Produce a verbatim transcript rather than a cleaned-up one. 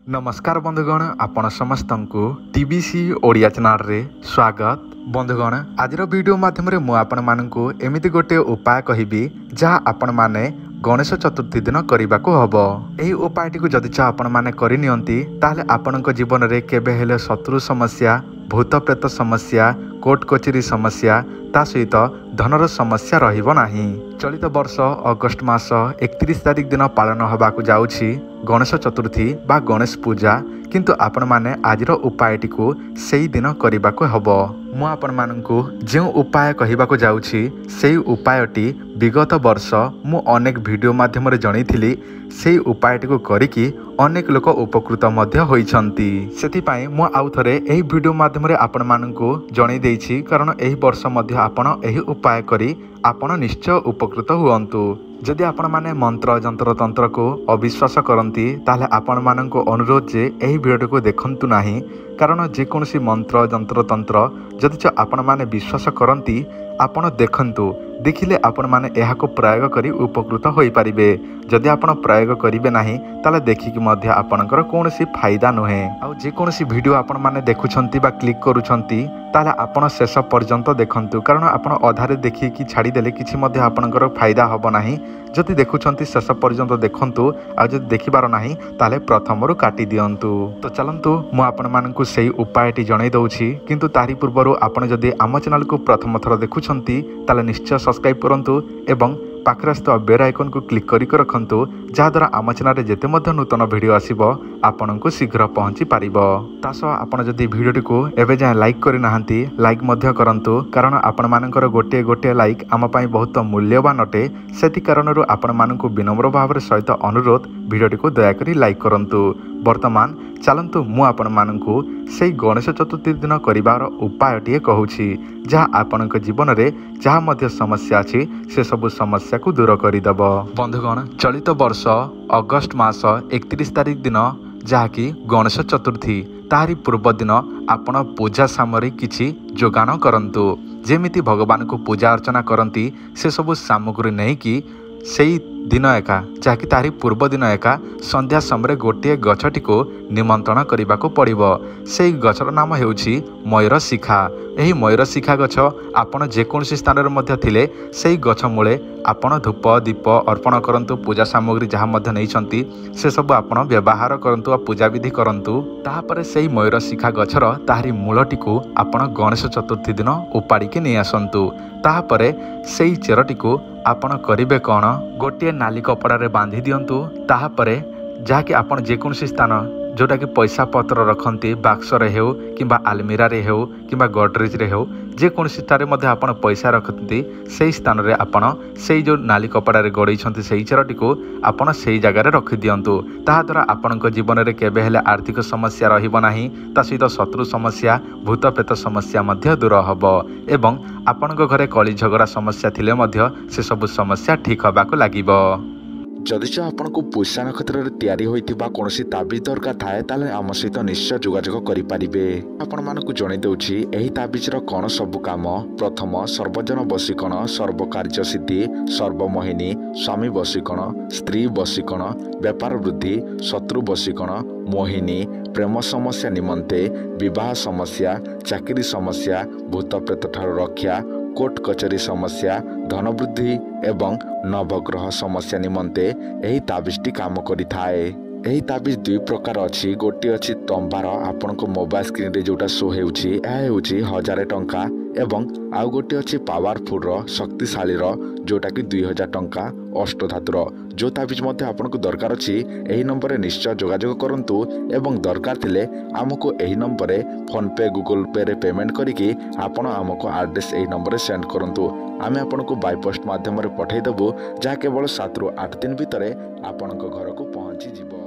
नमस्कार बंधुगण, आपण समस्त को टीबीसी ओडिया चैनल रे स्वागत। बंधुगण, आज वीडियो माध्यम रे मु आपण मानकु एमिति गोटे उपाय कहिबी जहाँ आपण माने गणेश चतुर्थी दिन करने को हब। यही उपायटी को जदि आपण माने करि नियंती ताले आपनक जीवन रे केबे हेले शत्रु समस्या, भूत प्रेत समस्या, कोर्ट कचेरी समस्या ता सहित धनर समस्या रहिबो नाही। चलित वर्ष अगस्ट मास एकतीस तारिख दिन पालन होबाकू जाउछि गणेश चतुर्थी बा गणेश पूजा, किंतु आपण माने आजिर उपायटी को सेई दिन करने को हब। मु आपण मानकु जो उपाय कहिबाकू जाउछि सेई उपायटी विगत वर्ष मु अनेक वीडियो माध्यम रे जणैथिली। सेई उपायटी को करिकी अनेक लोक उपकृत मध्य होइछंती। सेथिपाई मु आउ थरे एही वीडियो माध्यम रे आपण मानकु जणै देइछि, कारण एही वर्ष मध्य आपण एही उपाय करी आपण निश्चय उपकृत हुअन्तु। जदि आपण माने मंत्र जंत्र तंत्र को अविश्वास करती ताले आपण मानक अनुरोध जे एही वीडियो को देखंतु नाही, कारण जेकोसी मंत्र जंत्र तंत्र जदि आपण माने विश्वास करती आपण देखंतु, देखिले आपण माने एहाको प्रयोग करी उपकृत होई परिबे। जदि आपण प्रयोग करिवे नाही ताले देखिकी मध्य आपणकर कोनोसी फायदा नहे। आ जेकोसी वीडियो आपण माने देखुछंती बा क्लिक करूछंती ताले आपण शेष पर्यंत देखंतु, कारण आपण अधारे देखिकी छाड़ी देले किछि मध्य आपणकर फायदा हबो नाही। जदि देखुछंती शेष पर्यंत देखंतु, आ जदि देखिबार नाही ताले प्रथमरु काटी दियंतु। तो चलंतु मु आपण मानकु सेही उपायटी जणाई दउछि, किंतु तारि पूर्वरु आपण जदि आम चैनल को प्रथम थर देखुछंती ताले निश्चय सब्सक्राइब करंतु एवं पाखरे स्थित बेल आइकन को क्लिक करी रखंतु, जहाद्वारा आम चैनल जेते मध्य नूतन वीडियो आसीबो आपनकु शीघ्र पहुंची पारिबो। तासो आपण जदि वीडियोटी को एबे जाय लाइक करि नाहंती लाइक मध्य करंतु, कारण आपण मानकर गोटे गोटे लाइक आम पई बहुत मूल्यवान अटे। सेति कारणरु आपण मानकु विनम्र भाव सहित अनुरोध वीडियोटी को दया करी लाइक करंतु। वर्तमान चलंतु मु आपण मानकु सेई गणेश चतुर्थी दिन करिवार उपायटी कहूछि, जहाँ आपणक जीवन रे जहाँ मध्य समस्या अछि से सब समस्या को दूर करिदब। बंधुगण, चलित वर्ष अगस्ट मास एकतीस तारिख दिन जहाँकि गणेश चतुर्थी, तारी पूर्व दिन आपण पूजा सामग्री किछि जोगान करंतु। जेमिति भगवान को पूजा अर्चना करंती से सब सामग्री नहीं कि सेई दिन एका जहाँकि तारी पूर्व दिन एका संध्या समय गोटे गछटी को निमंत्रण करने को पड़िबो। सेई गछर नाम हेउछि मयूर शिखा। एही मयूर शिखा गछ आपण जेकोसी स्थान रे मध्य थिले सेई गछ मूले आपण धूप दीप अर्पण करंतु। पूजा सामग्री जहाँ मध्य नैछंती से सब आपण व्यवहार करंतु आ पूजा विधि करंतु। ताहापरे सेई मयूर शिखा गछर ताहारी मूलटी को आपण गणेश चतुर्थी दिन उपाड़ी के नै आसंतु। ताहापरे सेई चेरटी को आपण करिवे कौन, गोटे नाली कपड़ा रे बांधी दियंतु। ताहापरे जहाँकि आपण जेकोसी स्थान जोटा कि पैसा पत्र रखती बाक्स रे हेउ किंबा आलमीरा रे हेउ किंबा गडरेज रे हेउ जेकोसी स्थान मध्ये आपण पैसा रखती सेही स्थान रे आपण सेही जो नाली कपड़ा रे गड़ई छंती सेही चेरटी को आपण सेही जगह रे रखि दियंतु। ताहा द्वारा आपणक जीवन रे केबे हेले आर्थिक समस्या रहिबो नाही, ता सहित शत्रु समस्या भूत प्रेत समस्या मध्य दूर हबो एवं आपणक घरे कली झगड़ा समस्या थिले मध्य से सब समस्या ठीक हबाकू लागिबो। जदि आपण को पैसा नक्षत्र रे तैयारी होइतिबा कोनोसी ताबीज दरकार थाए ताले आम सहित निश्चय जोगाजोग करि पारिबे। आपण मानकु जणाई देउछि एही ताबीजर कोन सब काम। प्रथम सर्वजन बसीकरण, सर्व कार्य सिद्धि, सर्वमोहिनी, स्वामी बसीकरण, स्त्री बसीकरण, व्यापार वृद्धि, शत्रु बसीकरण, मोहिनी, प्रेम समस्या निमंते, विवाह समस्या, चाकरी समस्या, भूत प्रेत ठार रक्षा, कोर्ट कचेरी समस्या, धन वृद्धि एवं नवग्रह समस्या निमंते एही ताबीजटी काम करिथाए। एही ताबीज दुई प्रकार अछि। गोटे अछि तंबार, आपण को मोबाइल स्क्रीन रे जोटा शो हेउछि एहा हेउछि हजार टंका एवं आउ गोटे अछि पावरफुल रो शक्तिशाली रो जोटा कि दुई हजार टंका अष्टधातुर। जो ताबीज मध्य आपण को दरकार अछि एही नंबर रे निश्चय जोगाजोग करंतु एवं दरकार थिले आमको एही नंबर रे फोन पे गूगल पे रे पेमेंट करिकि आपण आमको एड्रेस एही नंबर रे सेंड करंतु। आमे आपण को बाय पोस्ट माध्यम रे पठाई देबु, जहा केवल सात रु आठ दिन भितरे आपण को घर को पहुंची जिवो।